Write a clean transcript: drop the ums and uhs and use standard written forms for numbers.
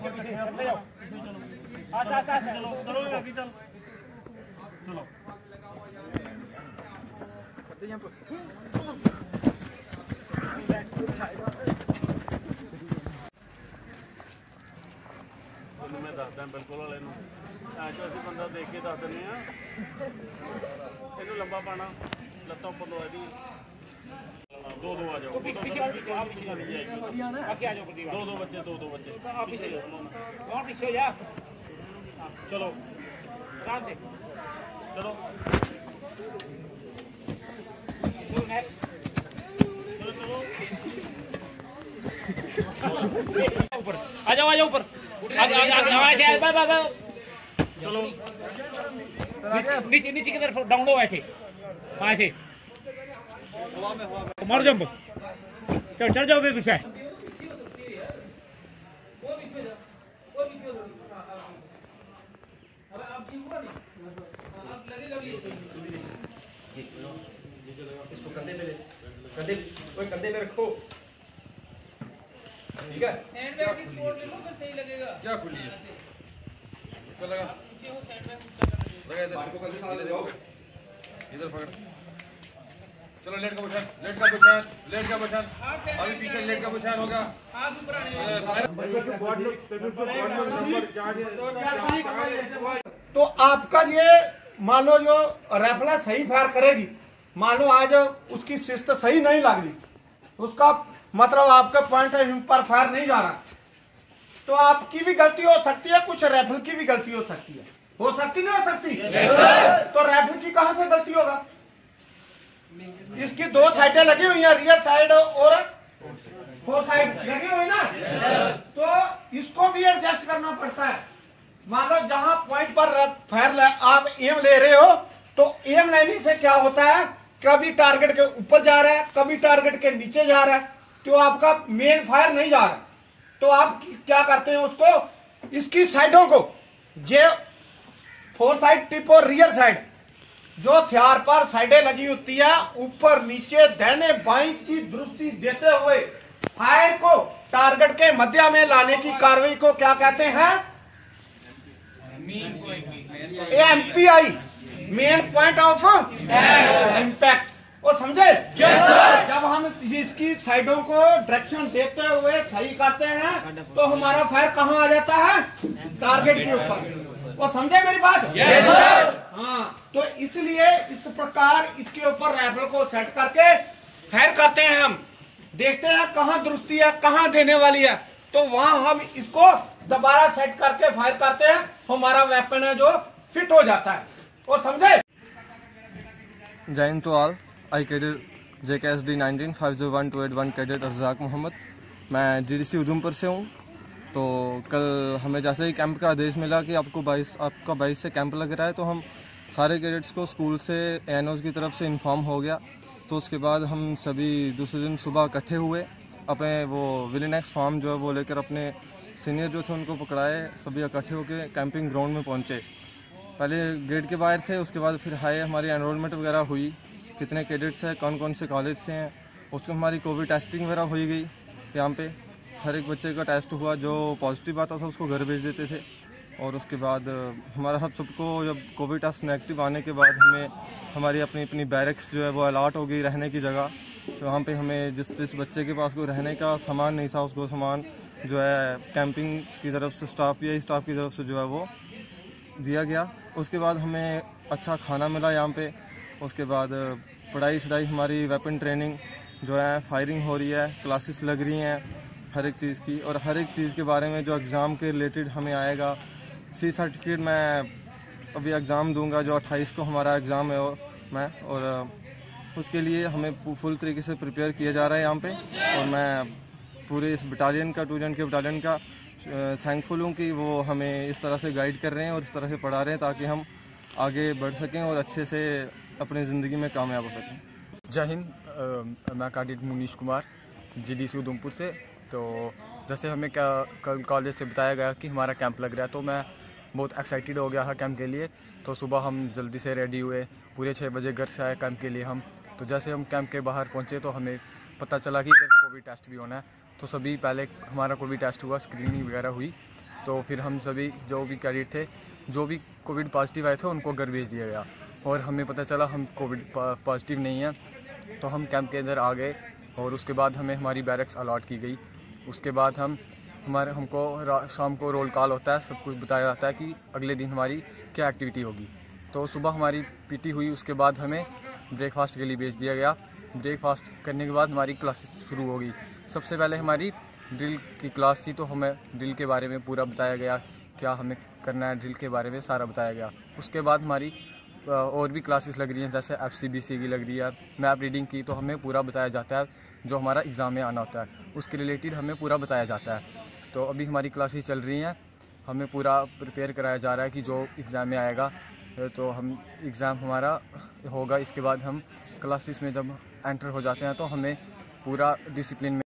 मैं दसदा बिल्कुल वाले असं बंदा देख के दस दें इन लंबा पाना लत्तों उपर लो दी दो दो आ जाओ दो दो बच्चे पीछे जा चलो आराम से चलो ऊपर आ जाओ ऊपर चलो नीचे नीचे की तरफ डाउन लो ऐसे ऐसे मार जंप चल जाओ भी पीछे इसको कंधे पे रखो ठीक है सैंडबैग की स्पोर्ट ले लो सही लगेगा क्या खुली है ऊपर लगा लगा इधर इसको कंधे साथ ले इधर पकड़ चलो लेट का पोजीशन अभी पीछे लेट का पोजीशन होगा हाथ ऊपर आने तो आपका ये मान लो जो राइफल सही फायर करेगी, मान लो आज उसकी शिस्त सही नहीं लग रही, उसका मतलब आपका पॉइंट पर फायर नहीं जा रहा, तो आपकी भी गलती हो सकती है, कुछ राइफल की भी गलती हो सकती है, नहीं हो सकती? तो राइफल की कहां से गलती होगा? इसकी दो साइडें लगी हुई हैं, रियर साइड और फोर साइड लगी हुई ना, तो इसको भी एडजस्ट करना पड़ता है। मान लो जहां पॉइंट पर फायर आप एम ले रहे हो, तो एम लेने से क्या होता है, कभी टारगेट के ऊपर जा रहा है, कभी टारगेट के नीचे जा रहा है, तो आपका मेन फायर नहीं जा रहा। तो आप क्या करते हैं, उसको इसकी साइडों को जे फोर साइड टिप और रियर साइड जो हथियार पर साइडें लगी होती है, ऊपर नीचे दाहिने बाएं की दृष्टि देते हुए फायर को टारगेट के मध्य में लाने की कार्रवाई को क्या कहते हैं? MPI, main point of impact. वो समझे? जब हम इसकी साइडों को डायरेक्शन देते हुए सही करते हैं, तो हमारा फायर कहाँ आ जाता है? टारगेट के ऊपर। वो समझे मेरी बात? हाँ, तो इसलिए इस प्रकार इसके ऊपर राइफल को सेट करके फायर करते हैं। हम देखते हैं कहाँ दृष्टि है, कहाँ देने वाली है, तो वहां हम इसको दोबारा सेट करके फायर करते हैं, हमारा वेपन है जो फिट हो जाता है। वो समझे? Jai Hind to all. I cadet JKSD 19501281 cadet Razaq Mohammad. मैं GDC उधमपुर से हूँ। तो कल हमें जैसे ही कैंप का आदेश मिला कि आपका 22 से कैंप लग रहा है, तो हम सारे कैडेट्स को स्कूल से ANOs की तरफ से इन्फॉर्म हो गया। तो उसके बाद हम सभी दूसरे दिन सुबह इकट्ठे हुए, अपने वो विलिनेक्स फॉर्म जो है वो लेकर अपने सीनियर जो थे उनको पकड़ाए, सभी इकट्ठे होकर कैंपिंग ग्राउंड में पहुँचे। पहले गेट के बाहर थे, उसके बाद फिर हाई हमारी एनरोलमेंट वगैरह हुई, कितने कैडेट्स हैं, कौन कौन से कॉलेज से हैं, उसको हमारी कोविड टेस्टिंग वगैरह हो गई। यहाँ पे हर एक बच्चे का टेस्ट हुआ, जो पॉजिटिव आता था उसको घर भेज देते थे। और उसके बाद हमारा सबको जब कोविड टेस्ट नेगेटिव आने के बाद हमें हमारी अपनी बैरक्स जो है वो अलॉट हो गई रहने की जगह। तो वहाँ पे हमें जिस बच्चे के पास कोई रहने का सामान नहीं था, उसको सामान जो है कैंपिंग की तरफ से स्टाफ की तरफ से जो है वो दिया गया। उसके बाद हमें अच्छा खाना मिला यहाँ पे। उसके बाद पढ़ाई हमारी वेपन ट्रेनिंग जो है, फायरिंग हो रही है, क्लासेस लग रही हैं हर एक चीज़ की, और हर एक चीज़ के बारे में जो एग्ज़ाम के रिलेटेड हमें आएगा। C सर्टिफिकेट मैं अभी एग्ज़ाम दूंगा, जो 28 को हमारा एग्ज़ाम है और उसके लिए हमें फुल तरीके से प्रिपेयर किया जा रहा है यहाँ पे। और मैं पूरे इस बटालियन का 2 के बटालियन का थैंकफुल हूँ कि वो हमें इस तरह से गाइड कर रहे हैं और इस तरह से पढ़ा रहे हैं, ताकि हम आगे बढ़ सकें और अच्छे से अपनी ज़िंदगी में कामयाब हो सकें। जय हिंद। मैं कैडेट मुनीश कुमार, GDC उधमपुर से। तो जैसे हमें कल कॉलेज से बताया गया कि हमारा कैंप लग रहा है, तो मैं बहुत एक्साइटेड हो गया था कैंप के लिए। तो सुबह हम जल्दी से रेडी हुए, पूरे 6 बजे घर से आए कैंप के लिए हम। तो जैसे हम कैंप के बाहर पहुंचे तो हमें पता चला कि इधर कोविड टेस्ट भी होना है। तो सभी पहले हमारा कोविड टेस्ट हुआ, स्क्रीनिंग वगैरह हुई। तो फिर हम सभी जो भी कैडेट थे, जो भी कोविड पॉजिटिव आए थे, उनको घर भेज दिया गया और हमें पता चला हम कोविड पॉजिटिव नहीं हैं, तो हम कैंप के अंदर आ गए और उसके बाद हमें हमारी बैरक्स अलॉट की गई। उसके बाद हमको शाम को रोल कॉल होता है, सब कुछ बताया जाता है कि अगले दिन हमारी क्या एक्टिविटी होगी। तो सुबह हमारी पीटी हुई, उसके बाद हमें ब्रेकफास्ट के लिए भेज दिया गया। ब्रेकफास्ट करने के बाद हमारी क्लासेस शुरू होगी। सबसे पहले हमारी ड्रिल की क्लास थी, तो हमें ड्रिल के बारे में पूरा बताया गया, क्या हमें करना है ड्रिल के बारे में सारा बताया गया। उसके बाद हमारी और भी क्लासेस लग रही हैं, जैसे FCBC की लग रही है, मैप रीडिंग की, तो हमें पूरा बताया जाता है जो हमारा एग्ज़ाम में आना होता है, उसके रिलेटेड हमें पूरा बताया जाता है। तो अभी हमारी क्लासेस चल रही हैं, हमें पूरा प्रिपेयर कराया जा रहा है कि जो एग्ज़ाम में आएगा, तो हम एग्ज़ाम हमारा होगा। इसके बाद हम क्लासेस में जब एंटर हो जाते हैं तो हमें पूरा डिसिप्लिन में